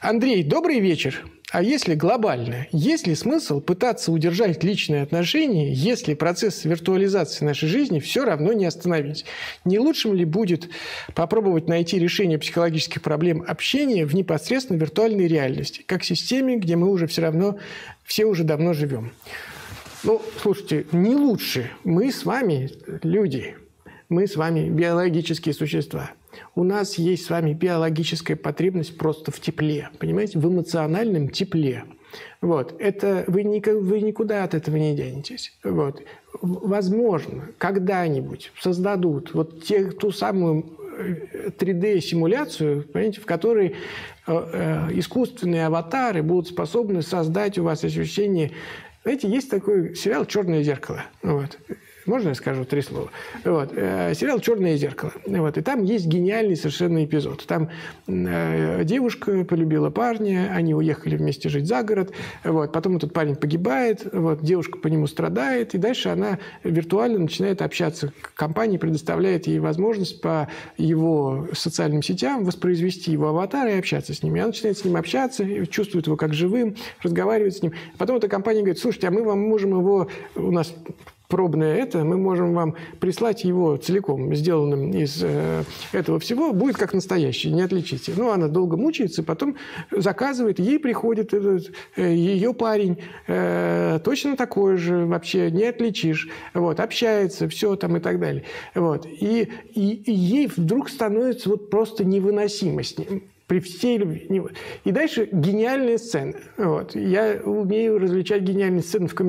Андрей, добрый вечер. А если глобально? Есть ли смысл пытаться удержать личные отношения, если процесс виртуализации нашей жизни все равно не остановить? Не лучшим ли будет попробовать найти решение психологических проблем общения в непосредственно виртуальной реальности, как системе, где мы уже все уже давно живем? Ну, слушайте, не лучше. Мы с вами люди. Мы с вами биологические существа. У нас есть с вами биологическая потребность просто в тепле, понимаете, в эмоциональном тепле. Вот. Это вы никуда от этого не денетесь. Вот. Возможно, когда-нибудь создадут вот ту самую 3D-симуляцию, понимаете, в которой искусственные аватары будут способны создать у вас ощущение. Знаете, есть такой сериал «Черное зеркало». Вот. Можно я скажу 3 слова? Вот. Сериал «Черное зеркало». Вот. И там есть гениальный совершенно эпизод. Там девушка полюбила парня, они уехали вместе жить за город. Вот. Потом этот парень погибает, вот. Девушка по нему страдает, и дальше она виртуально начинает общаться. Компания предоставляет ей возможность по его социальным сетям воспроизвести его аватар и общаться с ним. И она начинает с ним общаться, чувствует его как живым, разговаривает с ним. Потом эта компания говорит: слушайте, а мы вам можем его... У нас пробное мы можем вам прислать его целиком, сделанным из этого всего, будет как настоящий, не отличите. Ну, она долго мучается, потом заказывает, ей приходит ее парень, точно такой же, вообще не отличишь, вот, общается, все там и так далее. Вот. И ей вдруг становится вот просто невыносимо с ним. При всей любви. И дальше гениальная сцена. Вот. Я умею различать гениальные сцены в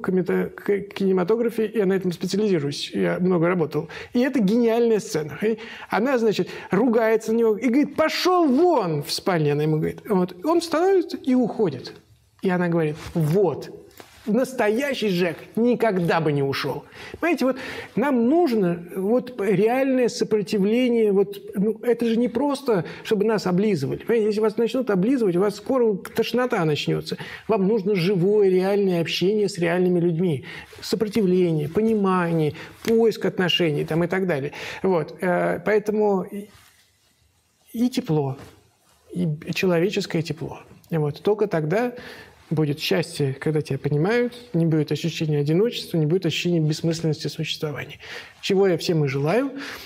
кинематографе, я на этом специализируюсь. Я много работал. И это гениальная сцена. Она, значит, ругается на него и говорит: пошел вон! В спальне она ему говорит. Вот. Он становится и уходит. И она говорит: вот. Настоящий Жек никогда бы не ушел. Понимаете, вот нам нужно вот реальное сопротивление. Вот, ну, это же не просто, чтобы нас облизывали. Понимаете, если вас начнут облизывать, у вас скоро тошнота начнется. Вам нужно живое, реальное общение с реальными людьми. Сопротивление, понимание, поиск отношений там, и так далее. Вот. Поэтому и тепло, и человеческое тепло. Вот. Только тогда будет счастье, когда тебя понимают, не будет ощущения одиночества, не будет ощущения бессмысленности существования. Чего я всем и желаю.